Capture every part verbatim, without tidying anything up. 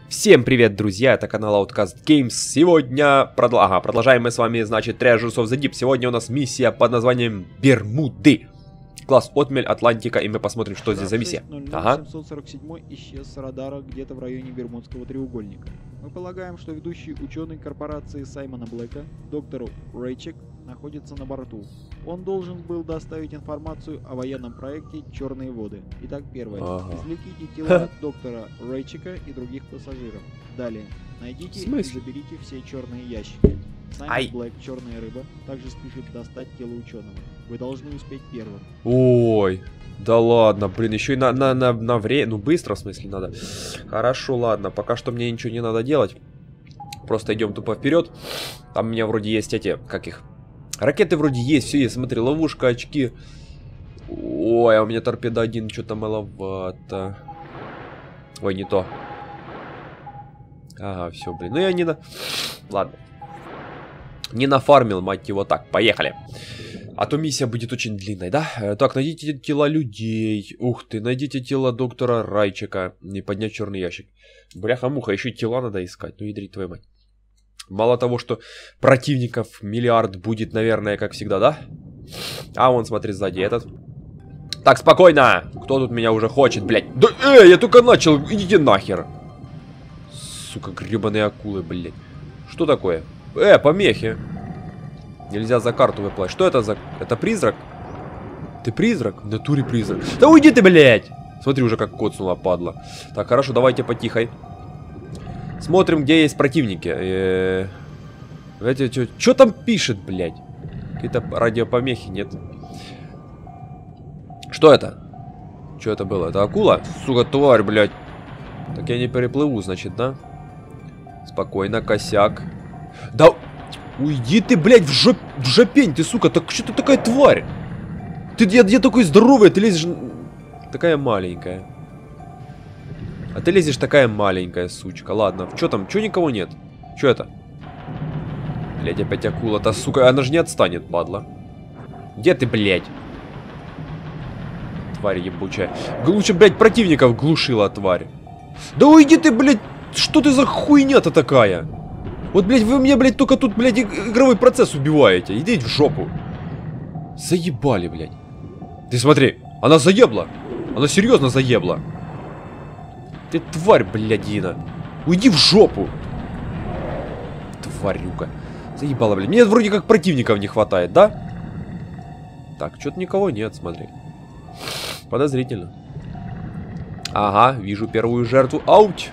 Всем привет, друзья, это канал Outcast Games. Сегодня продл... ага, продолжаем мы с вами, значит, Treasures of the Deep. Сегодня у нас миссия под названием Бермуды. Класс Отмель, Атлантика, и мы посмотрим, что здесь за миссия. Ага. семьсот сорок семь исчез с радара где-то в районе Бермудского треугольника. Мы полагаем, что ведущий ученый корпорации Саймона Блэка, доктор Рейчек, находится на борту. Он должен был доставить информацию о военном проекте «Черные воды». Итак, первое. Ага. Извлеките тела доктора Рейчека и других пассажиров. Далее. Найдите и заберите все черные ящики. Саймон Блэк, черная рыба, также спешит достать тело ученого. Вы должны успеть первым. Ой, да ладно, блин, еще и на, на, на, на время, ну быстро в смысле надо. Хорошо, ладно, пока что мне ничего не надо делать. Просто идем тупо вперед. Там у меня вроде есть эти, как их, ракеты вроде есть, все есть, смотри, ловушка, очки. Ой, а у меня торпеда один, что-то маловато. Ой, не то. Ага, все, блин, ну я не на... Ладно. Не нафармил, мать его, так, поехали. А то миссия будет очень длинной, да? Так, найдите тела людей. Ух ты, найдите тело доктора Райчека. Не поднять черный ящик. Бляха-муха, еще и тела надо искать. Ну, ядрить твою мать. Мало того, что противников миллиард будет, наверное, как всегда, да? А вон, смотри, сзади этот. Так, спокойно! Кто тут меня уже хочет, блядь? Да, эй, я только начал, идите нахер. Сука, гребаные акулы, блядь. Что такое? Э, помехи. Нельзя за карту выплатить. Что это за... Это призрак? Ты призрак? В натуре призрак. Да уйди ты, блядь! Смотри, уже как коцнула, падла. Так, хорошо, давайте потихой. Смотрим, где есть противники. Э -э Эти, что там пишет, блядь? Какие-то радиопомехи, нет? Что это? Что это было? Это акула? Сука, тварь, блядь. Так я не переплыву, значит, да? Спокойно, косяк. Да... Уйди ты, блядь, в, жоп... в жопень, ты, сука, так что ты такая тварь? Ты я, я такой здоровый, ты лезешь... Такая маленькая. А ты лезешь такая маленькая, сучка. Ладно, что там, что никого нет? Что это? Блядь, опять акула-то, сука, она же не отстанет, падла. Где ты, блядь? Тварь ебучая. Лучше, блядь, противников глушила, тварь. Да уйди ты, блядь, что ты за хуйня-то такая? Вот, блядь, вы мне, блядь, только тут, блядь, игровой процесс убиваете. Идите в жопу. Заебали, блядь. Ты смотри, она заебла. Она серьезно заебла. Ты тварь, блядина. Уйди в жопу. Тварюка. Заебала, блядь. Мне вроде как противников не хватает, да? Так, что-то никого нет, смотри. Подозрительно. Ага, вижу первую жертву. Ауть.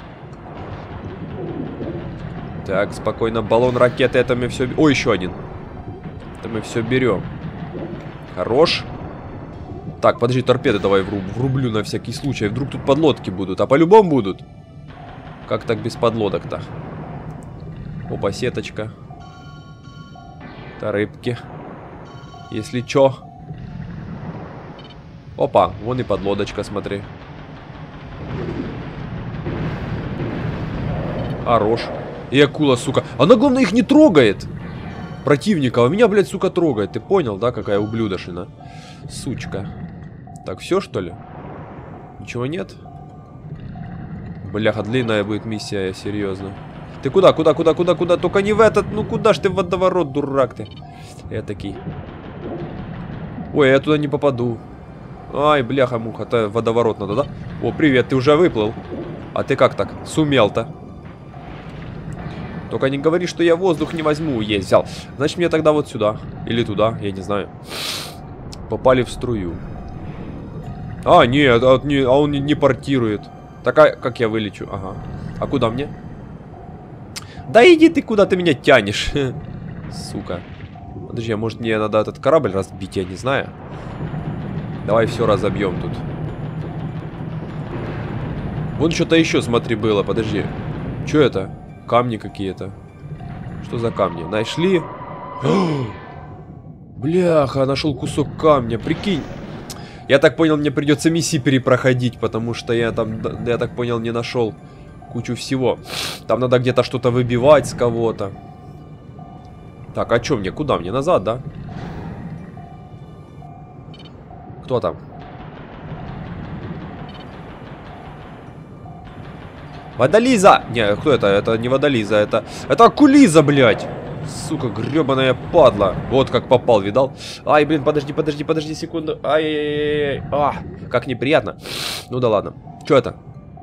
Так, спокойно, баллон ракеты, это мы все... О, еще один. Это мы все берем. Хорош. Так, подожди, торпеды давай вруб... врублю на всякий случай. Вдруг тут подлодки будут, а по-любому будут. Как так без подлодок-то? Опа, сеточка. Это рыбки. Если чё. Опа, вон и подлодочка, смотри. Хорош. И акула, сука. Она, главное, их не трогает. Противника. А меня, блядь, сука, трогает. Ты понял, да, какая ублюдошина? Сучка. Так, все, что ли? Ничего нет? Бляха, длинная будет миссия, серьезно. Ты куда, куда, куда, куда, куда? Только не в этот. Ну, куда ж ты в водоворот, дурак ты? Я такой. Ой, я туда не попаду. Ай, бляха-муха. Это водоворот надо, да? О, привет, ты уже выплыл. А ты как так? Сумел-то. Только не говори, что я воздух не возьму. Есть, взял. Значит, мне тогда вот сюда. Или туда, я не знаю. Попали в струю. А, нет, а, не, а он не, не портирует. Так, а как я вылечу? Ага. А куда мне? Да иди ты, куда ты меня тянешь. Сука. Подожди, а может мне надо этот корабль разбить, я не знаю. Давай все разобьем тут. Вон что-то еще, смотри, было. Подожди. Что это? Камни какие-то. Что за камни? Нашли? Бляха, нашел кусок камня. Прикинь. Я так понял, мне придется миссии перепроходить, потому что я там, я так понял, не нашел кучу всего. Там надо где-то что-то выбивать с кого-то. Так, а что мне? Куда мне? Назад, да? Кто там? Водолиза! Не, кто это? Это не водолиза, это... Это акулиза, блядь! Сука, гребаная падла. Вот как попал, видал? Ай, блин, подожди, подожди, подожди секунду. Ай-яй-яй. А, как неприятно. Ну да ладно. Что это?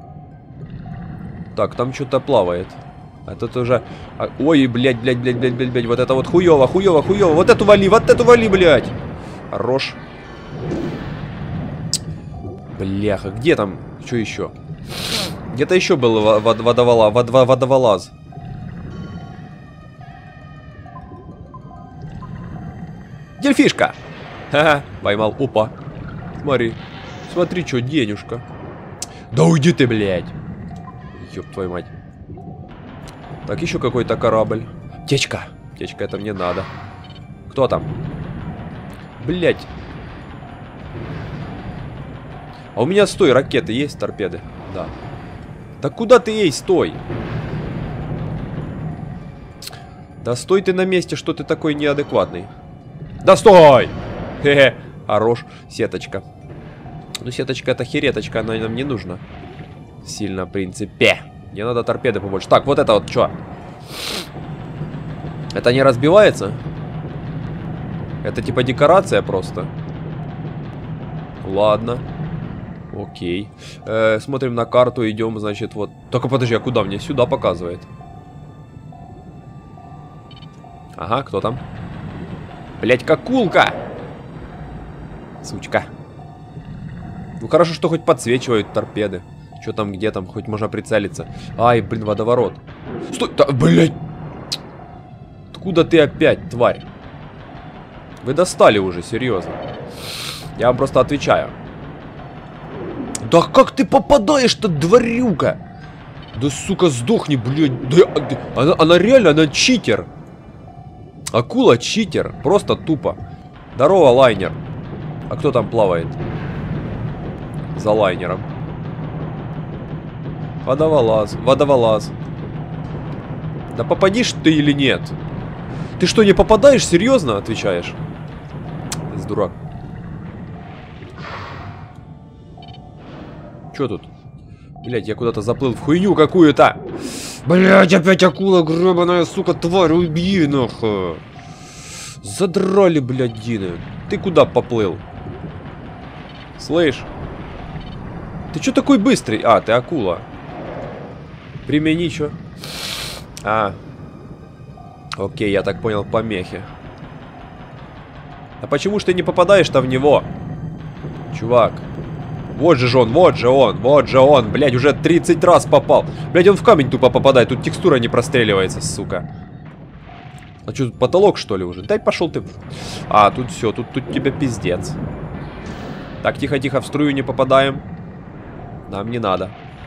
Так, там что-то плавает. А тут уже... А... Ой, блядь, блядь, блядь, блядь, блядь, блядь. Вот это вот хуёво, хуёво, хуёво. Вот эту вали, вот эту вали, блядь. Хорош. Бляха, где там? Что еще? Где-то еще был водовола, водоволаз. Дельфишка! Ха-ха, поймал. Опа. Смотри. Смотри, что, денежка. Да уйди ты, блядь. Ёб твою мать. Так, еще какой-то корабль. Течка. Течка, это мне надо. Кто там? Блядь. А у меня, стой, ракеты есть, торпеды? Да. Да куда ты ей, стой? Да стой ты на месте, что ты такой неадекватный. Да стой! Хе-хе, хорош. Сеточка. Ну, сеточка это хереточка, она нам не нужна. Сильно, в принципе. Мне надо торпеды побольше. Так, вот это вот что? Это не разбивается? Это типа декорация просто. Ладно. Окей. Э, смотрим на карту, идем, значит, вот. Только подожди, а куда мне? Сюда показывает. Ага, кто там? Блять, какулка! Сучка. Ну хорошо, что хоть подсвечивают торпеды. Что там, где там, хоть можно прицелиться. Ай, блин, водоворот. Стой, да, блять! Откуда ты опять, тварь? Вы достали уже, серьезно. Я вам просто отвечаю. Да как ты попадаешь-то, тварюка? Да, сука, сдохни, блядь. Да, она, она реально, она читер. Акула читер. Просто тупо. Здорово, лайнер. А кто там плавает? За лайнером. Водоволаз. Водоволаз. Да попадишь ты или нет? Ты что, не попадаешь? Серьезно? Отвечаешь. Ты дурак. Что тут? Блять, я куда-то заплыл в хуйню какую-то. Блять, опять акула, гребаная, сука, тварь, убей, нахуй. Задрали, блядь, Дины. Ты куда поплыл? Слышь? Ты что такой быстрый? А, ты акула. Примени, чё? А. Окей, я так понял, помехи. А почему ж ты не попадаешь-то в него? Чувак. Вот же он, вот же он, вот же он. Блядь, уже тридцать раз попал. Блядь, он в камень тупо попадает. Тут текстура не простреливается, сука. А что, тут потолок, что ли, уже? Дай пошел ты. А, тут все, тут, тут тебе пиздец. Так, тихо-тихо, в струю не попадаем. Нам не надо.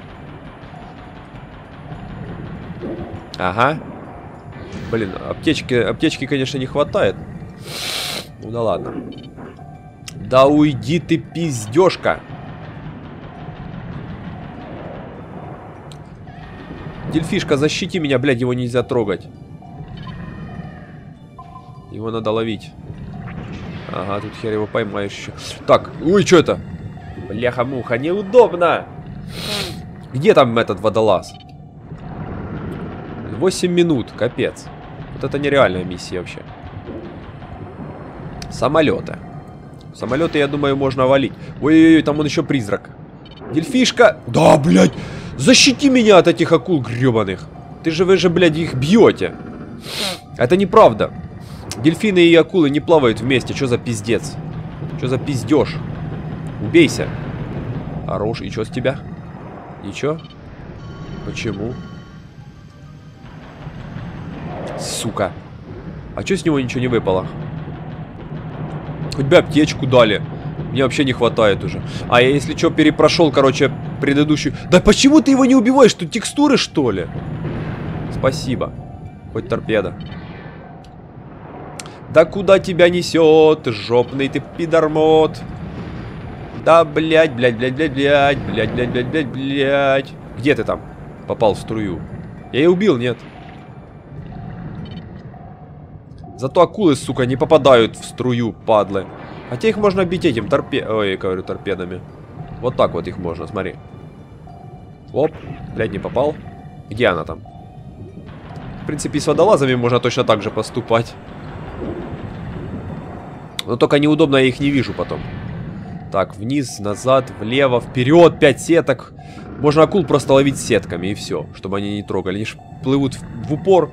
Ага. Блин, аптечки, аптечки, конечно, не хватает. Ну да ладно. Да уйди ты, пиздежка. Дельфишка, защити меня, блядь, его нельзя трогать. Его надо ловить. Ага, тут хер его поймаешь еще. Так, ой, что это? Бляха-муха, неудобно. Где там этот водолаз? восемь минут, капец. Вот это нереальная миссия вообще. Самолеты. Самолеты, я думаю, можно валить. Ой-ой-ой, там он еще призрак. Дельфишка. Да, блядь. Защити меня от этих акул гребаных. Ты же, вы же, блядь, их бьете. Это неправда. Дельфины и акулы не плавают вместе. Что за пиздец? Что за пиздеж? Убейся. Хорош. И что с тебя? Ничего? Почему? Сука. А что с него ничего не выпало? Хоть бы аптечку дали. Мне вообще не хватает уже. А я, если что, перепрошел, короче, предыдущую... Да почему ты его не убиваешь? Тут текстуры, что ли? Спасибо. Хоть торпеда. Да куда тебя несет, жопный ты пидормот? Да, блядь, блядь, блядь, блядь, блядь, блядь, блядь, блядь, блядь, блядь. Где ты там? Попал в струю. Я ее убил, нет? Зато акулы, сука, не попадают в струю, падлы. Хотя их можно бить этим торпе... Ой, я говорю, торпедами. Вот так вот их можно, смотри. Оп, блядь, не попал. Где она там? В принципе, с водолазами можно точно так же поступать. Но только неудобно, я их не вижу потом. Так, вниз, назад, влево, вперед, пять сеток. Можно акул просто ловить сетками и все, чтобы они не трогали. Они ж плывут в, в упор.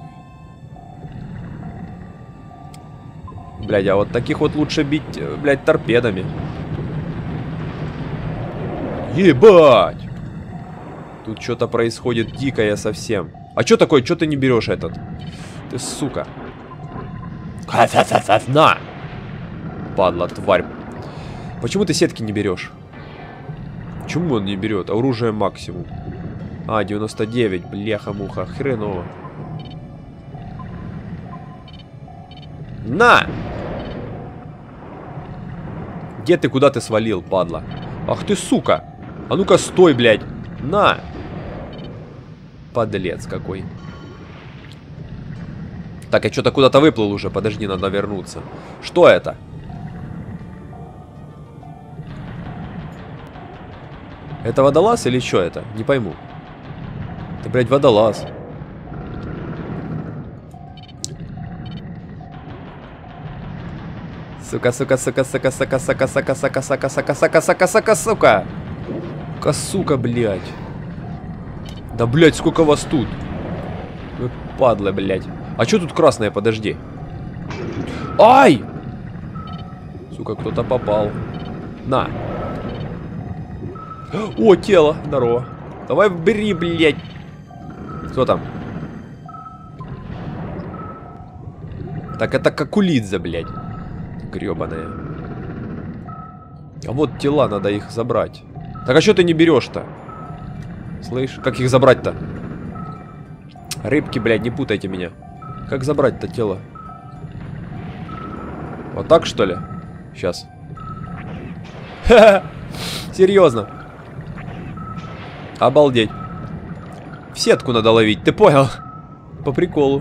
Блядь, а вот таких вот лучше бить, блядь, торпедами. Ебать! Тут что-то происходит дикое совсем. А что такое? Что ты не берешь этот? Ты сука. На! Падла, тварь. Почему ты сетки не берешь? Почему он не берет? Оружие максимум. А, девяносто девять. Бляха-муха. Хреново. На! Где ты, куда ты свалил, падла? Ах ты, сука! А ну-ка, стой, блядь! На! Подлец какой. Так, я что-то куда-то выплыл уже. Подожди, надо вернуться. Что это? Это водолаз или что это? Не пойму. Это, блядь, водолаз. Сука, сука, сука, сука, сука, сука, сука, сука, сука, сука, сука, сука, сука, сука. Сука, сука, блядь. Да, блядь, сколько вас тут? Вы падлы, блядь. А что тут красное? Подожди. Ай! Сука, кто-то попал. На. О, тело. Здорово. Давай бери, блядь. Кто там? Так, это Какулидзе, блядь. Гребаная. А вот тела, надо их забрать. Так, а что ты не берешь-то? Слышь, как их забрать-то? Рыбки, блядь, не путайте меня. Как забрать-то тело? Вот так, что ли? Сейчас. Ха-ха! Серьезно. Обалдеть. В сетку надо ловить, ты понял? По приколу.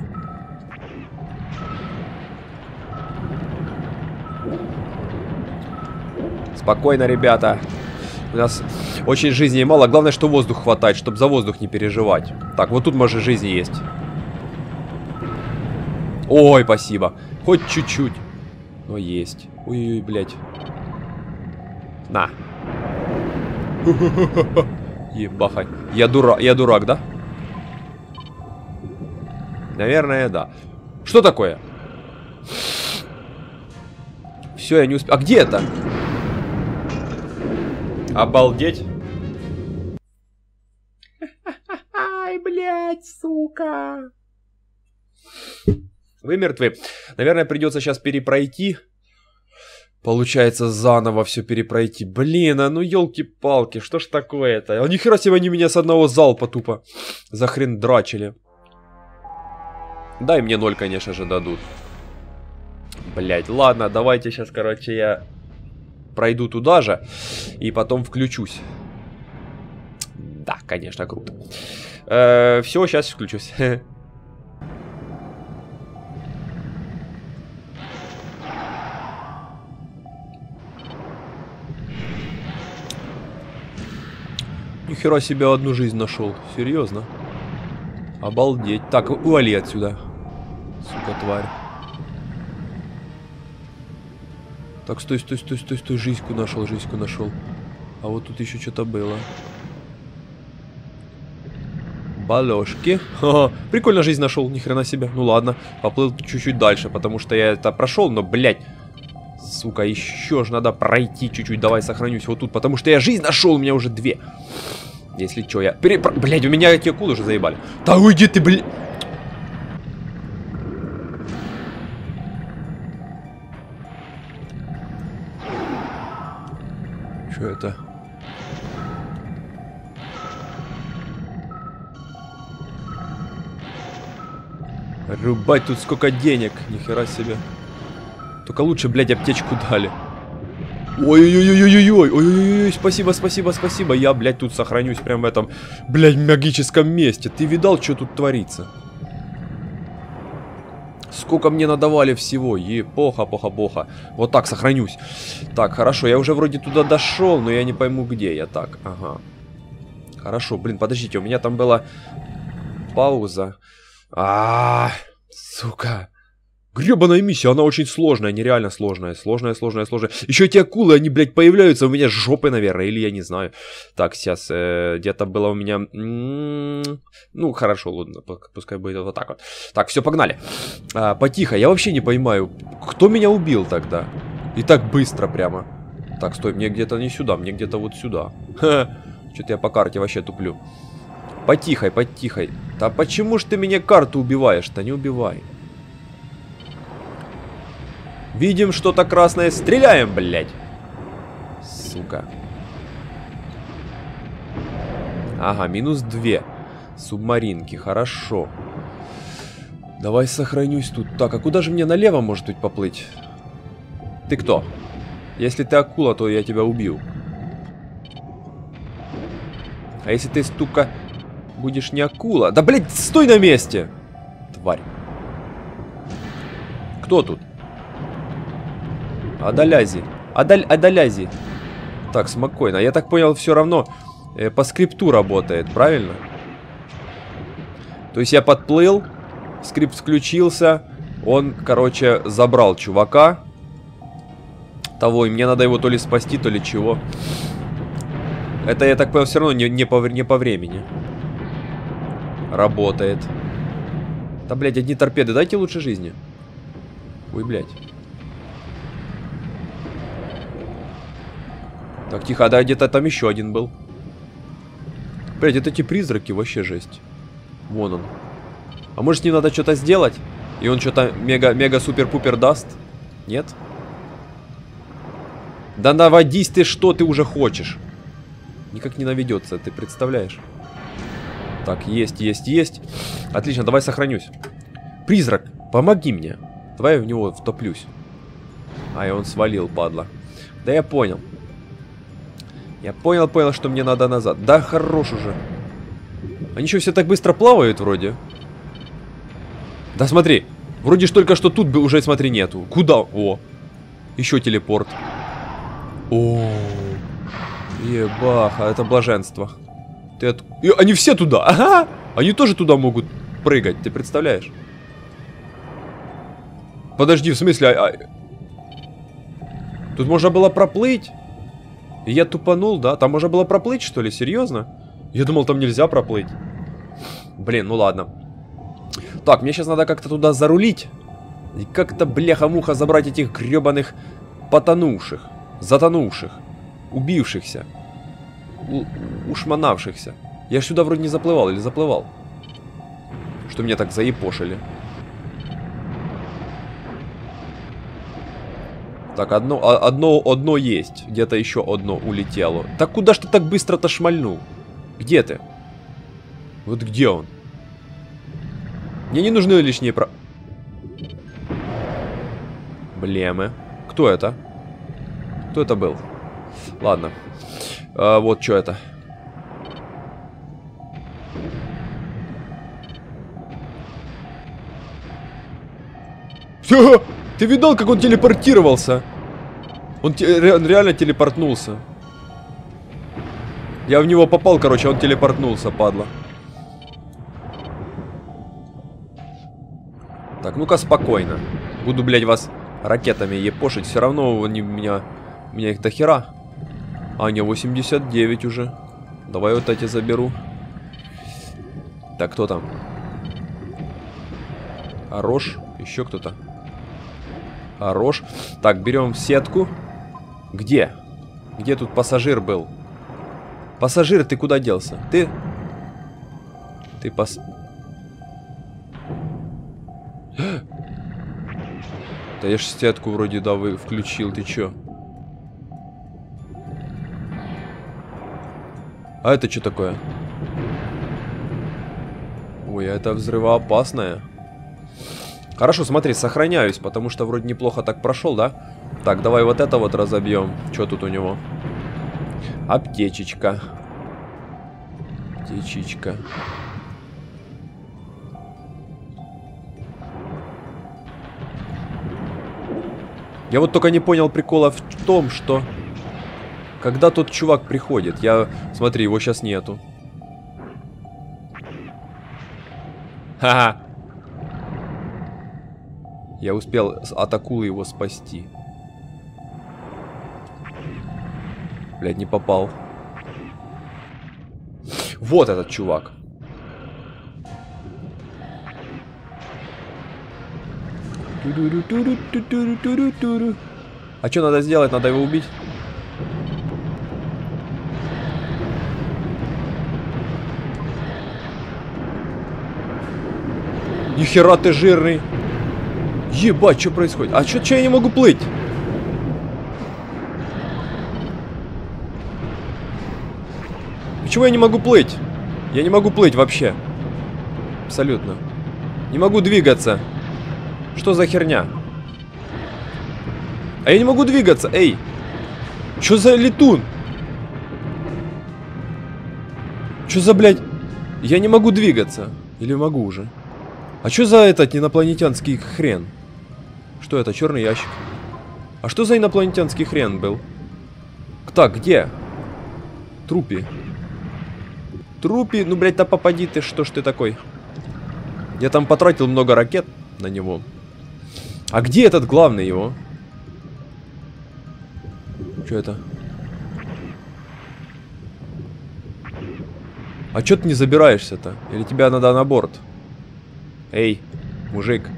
Спокойно, ребята. У нас очень жизни мало. Главное, что воздух хватает, чтобы за воздух не переживать. Так, вот тут, может, жизни есть. Ой, спасибо. Хоть чуть-чуть. Но есть. Ой-ой-ой, блядь. На. Ебахай. Я дурак, я дурак, да? Наверное, да. Что такое? Все, я не успел. А где это? Обалдеть. Ай, блядь, сука. Вы мертвы. Наверное, придется сейчас перепройти. Получается, заново все перепройти. Блин, а ну елки-палки, что ж такое-то? А нихера себе они меня с одного залпа тупо за хрен драчили. Да, и мне ноль, конечно же, дадут. Блять, ладно, давайте сейчас, короче, я пройду туда же и потом включусь. Да, конечно, круто. Э-э, все, сейчас включусь. Нихера себе одну жизнь нашел. Серьезно. Обалдеть. Так, ували отсюда. Сука, тварь. Так, стой, стой, стой, стой, стой. Жизньку нашел, жизньку нашел. А вот тут еще что-то было. Балешки. Ха-ха. Прикольно жизнь нашел, ни хрена себе. Ну ладно, поплыл чуть-чуть дальше, потому что я это прошел, но, блядь. Сука, еще ж надо пройти чуть-чуть. Давай сохранюсь вот тут, потому что я жизнь нашел, у меня уже две. Если что, я... Перепро... Блядь, у меня эти акулы уже заебали. Да уйди ты, блядь. Что это? Рубать тут сколько денег. Нихера себе. Только лучше, блядь, аптечку дали. Ой-ой-ой-ой-ой-ой, ой-ой-ой, спасибо, спасибо, спасибо. Я, блядь, тут сохранюсь прям в этом, блядь, магическом месте. Ты видал, что тут творится? Сколько мне надавали всего. Епоха, поха, поха. Вот так сохранюсь. Так, хорошо, я уже вроде туда дошел, но я не пойму, где я. Так, ага. Хорошо, блин, подождите, у меня там была пауза. А, -а, -а сука. Гребаная миссия, она очень сложная, нереально сложная. Сложная, сложная, сложная. Еще эти акулы, они, блядь, появляются у меня с жопы, наверное, или я не знаю. Так, сейчас, э, где-то было у меня... М-м-м, ну, хорошо, ладно, пускай будет вот так вот. Так, все, погнали. А, потихо, я вообще не понимаю, кто меня убил тогда? И так быстро прямо. Так, стой, мне где-то не сюда, мне где-то вот сюда. Что-то я по карте вообще туплю. Потихой, потихой. Да почему ж ты меня карту убиваешь-то? Не убивай. Видим что-то красное. Стреляем, блядь. Сука. Ага, минус две. Субмаринки, хорошо. Давай сохранюсь тут. Так, а куда же мне налево может быть поплыть? Ты кто? Если ты акула, то я тебя убью. А если ты, стука, будешь не акула? Да, блядь, стой на месте! Тварь. Кто тут? Адалязи. Адаль, Адалязи. Так, спокойно. Я так понял, все равно э, по скрипту работает, правильно? То есть я подплыл, скрипт включился, он, короче, забрал чувака того, и мне надо его то ли спасти, то ли чего. Это, я так понял, все равно не, не, по, не по времени работает. Да, блядь, одни торпеды, дайте лучше жизни. Ой, блядь. Так, тихо, да, где-то там еще один был. Блядь, это эти призраки, вообще жесть. Вон он. А может, с ним надо что-то сделать? И он что-то мега-мега-супер-пупер даст? Нет? Да наводись ты, что ты уже хочешь. Никак не наведется, ты представляешь? Так, есть, есть, есть. Отлично, давай сохранюсь. Призрак, помоги мне. Давай я в него втоплюсь. А, и он свалил, падла. Да я понял. Я понял, понял, что мне надо назад. Да хорош уже. Они что, все так быстро плавают вроде? Да смотри. Вроде ж только что тут бы уже, смотри, нету. Куда? О. Еще телепорт. О. Ебаха, это блаженство. Ты от... И они все туда. Ага. Они тоже туда могут прыгать, ты представляешь? Подожди, в смысле? А... Тут можно было проплыть. И я тупанул, да? Там можно было проплыть, что ли? Серьезно? Я думал, там нельзя проплыть. Блин, ну ладно. Так, мне сейчас надо как-то туда зарулить. И как-то, бляха-муха, забрать этих гребаных потонувших, затонувших, убившихся, ушманавшихся. Я ж сюда вроде не заплывал или заплывал? Что мне так заепошили. Так, одно, одно, одно есть. Где-то еще одно улетело. Так куда ж ты так быстро-то шмальнул? Где ты? Вот где он? Мне не нужны лишние про... Блемы. Кто это? Кто это был? Ладно. А, вот что это. Все! Ты видал, как он телепортировался? Он, те, он реально телепортнулся. Я в него попал, короче, он телепортнулся, падла. Так, ну-ка спокойно. Буду, блядь, вас ракетами епошить. Все равно они меня... У меня их до хера. А, не, восемьдесят девять уже. Давай вот эти заберу. Так, кто там? Хорош. Еще кто-то. Хорош. Так, берем сетку. Где? Где тут пассажир был? Пассажир, ты куда делся? Ты... Ты пас... Да я ж сетку вроде, да, вы включил. Ты чё? А это что такое? Ой, а это взрывоопасное. Хорошо, смотри, сохраняюсь, потому что вроде неплохо так прошел, да? Так, давай вот это вот разобьем. Что тут у него? Аптечечка. Аптечечка. Я вот только не понял прикола в том, что... Когда тот чувак приходит, я... Смотри, его сейчас нету. Ха-ха. Я успел от акулы его спасти. Блядь, не попал. Вот этот чувак. А что надо сделать? Надо его убить? Нихера ты жирный. Ебать, что происходит? А что я не могу плыть? Почему я не могу плыть? Я не могу плыть вообще. Абсолютно. Не могу двигаться. Что за херня? А я не могу двигаться, эй! Что за летун? Что за, блядь? Я не могу двигаться. Или могу уже? А что за этот инопланетянский хрен? Что это? Черный ящик. А что за инопланетянский хрен был? Так, где? Трупи. Трупи? Ну, блядь, да попади ты, что ж ты такой? Я там потратил много ракет на него. А где этот главный его? Что это? А чё ты не забираешься-то? Или тебя надо на борт? Эй, мужик.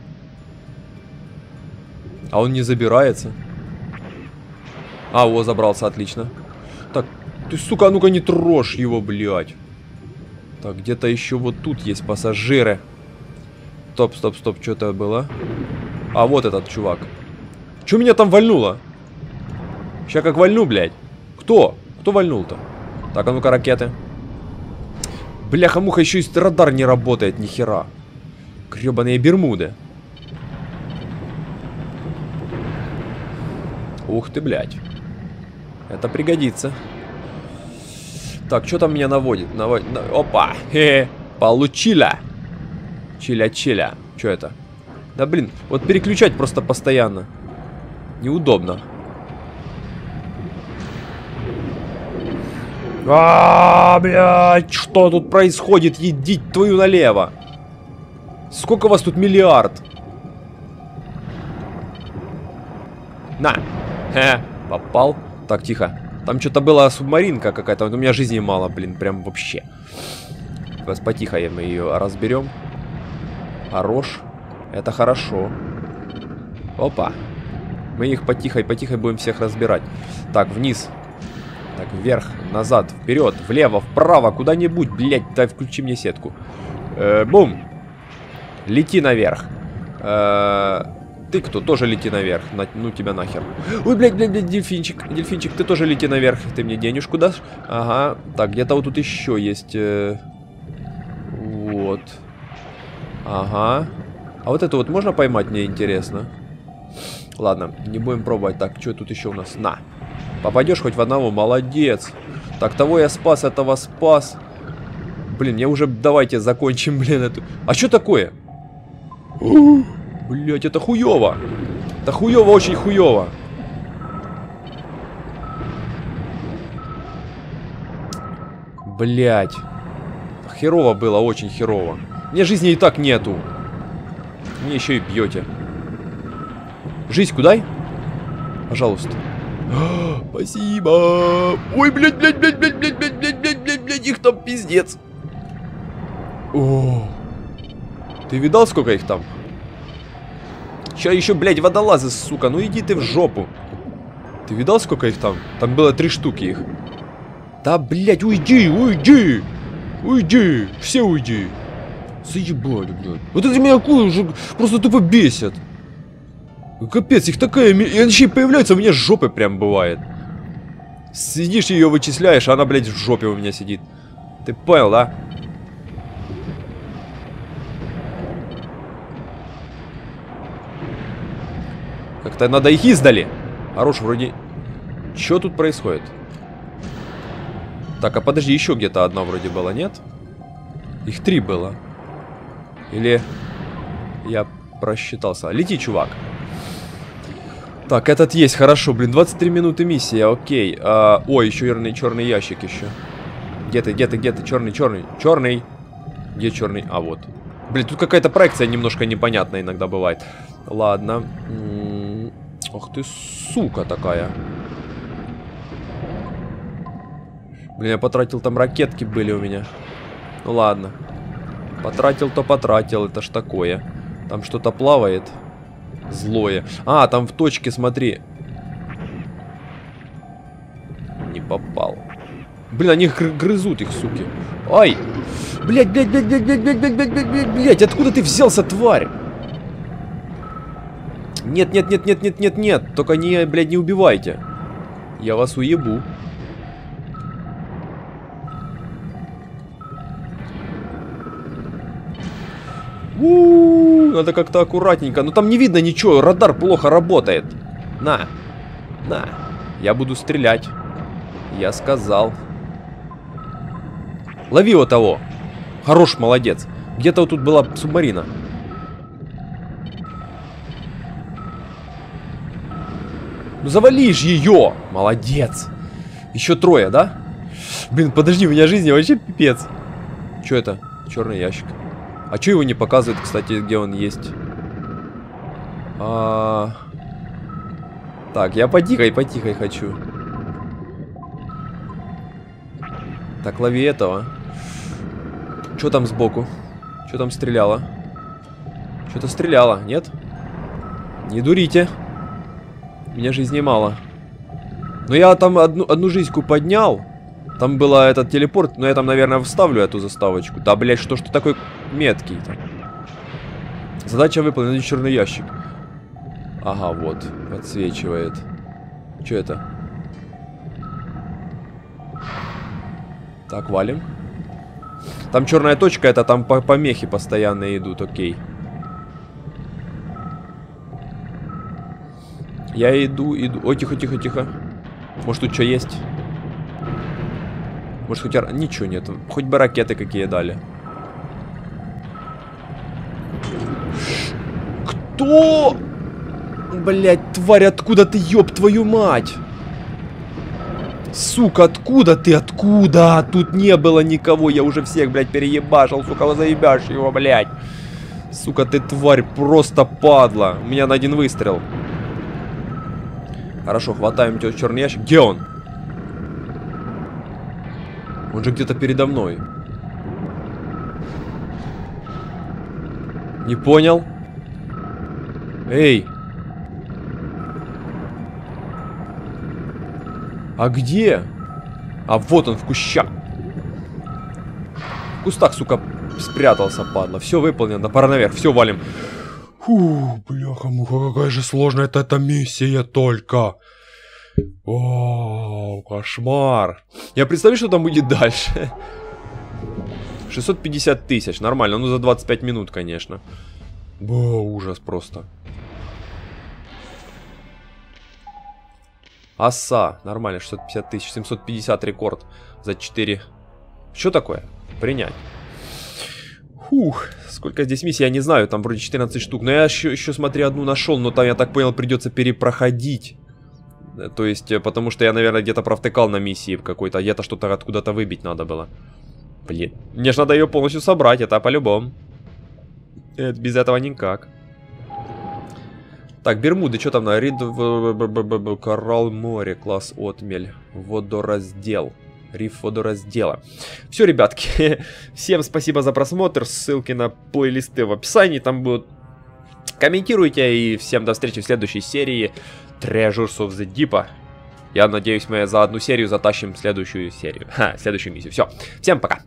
А он не забирается. А, о, забрался, отлично. Так, ты, сука, ну-ка не трожь его, блядь. Так, где-то еще вот тут есть пассажиры. Стоп, стоп, стоп, что это было? А, вот этот чувак. Че меня там вальнуло? Сейчас как вальну, блядь. Кто? Кто вальнул-то? Так, а ну-ка, ракеты. Бляха-муха, еще и радар не работает, нихера. Гребаные Бермуды. Ух ты, блядь. Это пригодится. Так, что там меня наводит? Наводит... Опа! Хе-хе. Получила! Чиля-чиля. Что это? Да блин, вот переключать просто постоянно. Неудобно. А, блядь, что тут происходит? Едить твою налево. Сколько вас тут? Миллиард. На. Хе, попал. Так, тихо. Там что-то была субмаринка какая-то. У меня жизни мало, блин, прям вообще. Сейчас потихо мы ее разберем. Хорош. Это хорошо. Опа. Мы их потихо-потихо будем всех разбирать. Так, вниз. Так, вверх, назад, вперед, влево, вправо, куда-нибудь. Блять, дай включи мне сетку. Э, бум. Лети наверх. Э, ты кто? Тоже лети наверх. На, ну тебя нахер. Ой, блядь, блядь, блядь, дельфинчик. Дельфинчик, ты тоже лети наверх. Ты мне денежку дашь? Ага. Так, где-то вот тут еще есть. Э, вот. Ага. А вот это вот можно поймать, мне интересно. Ладно, не будем пробовать. Так, что тут еще у нас? На. Попадешь хоть в одного, молодец. Так, того я спас, этого спас. Блин, я уже... Давайте закончим, блин, эту... А что такое? Блять, это хуево. Это хуево, очень хуево. Блять. Херово было, очень херово. Мне жизни и так нету. Мне еще и бьете. Жизнь куда? Пожалуйста. Спасибо. Ой, блядь, блядь, блядь, блядь, блядь, блядь, блядь, блядь, блядь, блядь, их там пиздец. О, ты видал, сколько их там? Сейчас еще, блядь, водолазы, сука. Ну иди ты в жопу. Ты видал, сколько их там? Там было три штуки их. Да, блядь, уйди, уйди. Уйди. Все уйди. Заебали, блядь. Вот это меня акулы уже просто тупо бесят. Капец, их такая... И они еще и появляются, у меня с жопы прям бывает. Сидишь, ее вычисляешь, а она, блядь, в жопе у меня сидит. Ты понял, да? Как-то надо их издали. Хорош, вроде... Что тут происходит? Так, а подожди, еще где-то одна вроде была, нет? Их три было. Или... Я просчитался. Лети, чувак. Так, этот есть, хорошо, блин, двадцать три минуты миссии, окей. А, ой, еще черный, черный ящик еще. Где ты, где ты, где ты, черный, черный, черный. Где черный? А, вот. Блин, тут какая-то проекция немножко непонятная иногда бывает. Ладно. М-м-м. Ох ты, сука такая. Блин, я потратил, там ракетки были у меня. Ну ладно. Потратил, то потратил, это ж такое. Там что-то плавает. Злое. А, там в точке, смотри. Не попал. Блин, они грызут их, суки. Ай! Блять, блять, блять, блять, блять, блять, блять, блять, блять, блять, откуда ты взялся, тварь? Нет, нет, нет, нет, нет, нет, нет. Только не, блядь, не убивайте. Я вас уебу. У-у-у, надо как-то аккуратненько. Но там не видно ничего, радар плохо работает. На, на. Я буду стрелять. Я сказал. Лови вот того. Хорош, молодец. Где-то вот тут была субмарина. Ну завалишь ее. Молодец. Еще трое, да? Блин, подожди, у меня жизнь вообще пипец. Что это? Черный ящик. А что его не показывает, кстати, где он есть? А... Так, я потихой, потихой хочу. Так, лови этого. Что там сбоку? Что там стреляло? Что-то стреляло, нет? Не дурите. У меня жизни мало. Но я там одну, одну жизньку поднял. Там был этот телепорт, но я там, наверное, вставлю эту заставочку. Да, блядь, что ж ты такой меткий-то? Задача выполнена, черный ящик. Ага, вот, подсвечивает. Что это? Так, валим. Там черная точка, это там помехи постоянно идут, окей. Я иду, иду. Ой, тихо, тихо, тихо. Может, тут что есть? Может, хоть... Ничего нет. Хоть бы ракеты какие дали. Кто? Блять, тварь, откуда ты, ёб твою мать? Сука, откуда ты? Откуда? Тут не было никого. Я уже всех, блядь, переебашил. Сука, вы заебашь его, блядь. Сука, ты тварь, просто падла. У меня на один выстрел. Хорошо, хватаем тебя черный ящик. Где он? Он же где-то передо мной. Не понял? Эй! А где? А вот он в кущах. В кустах, сука, спрятался, падла. Все выполнено, пора наверх, все, валим. Фу, бляха-муха, какая же сложная эта, эта миссия только. О, кошмар. Я представляю, что там будет дальше. шестьсот пятьдесят тысяч, нормально, ну за двадцать пять минут, конечно. О, ужас просто. Оса, нормально, шестьсот пятьдесят тысяч, семьсот пятьдесят рекорд за четыре. Что такое? Принять. Фух, сколько здесь миссий, я не знаю, там вроде четырнадцать штук. Но я еще, еще смотри, одну нашел, но там, я так понял, придется перепроходить. То есть, потому что я, наверное, где-то провтыкал на миссии какой-то, где-то что-то откуда-то выбить надо было. Блин, мне же надо ее полностью собрать, это по-любому. Без этого никак. Так, Бермуды, что там на Рид... Коралл море, класс отмель. Водораздел. Риф водораздела. Все, ребятки, всем спасибо за просмотр. Ссылки на плейлисты в описании, там будут. Комментируйте, и всем до встречи в следующей серии Treasures of the Deep. Я надеюсь, мы за одну серию затащим следующую серию. Ха, следующую миссию. Все, всем пока.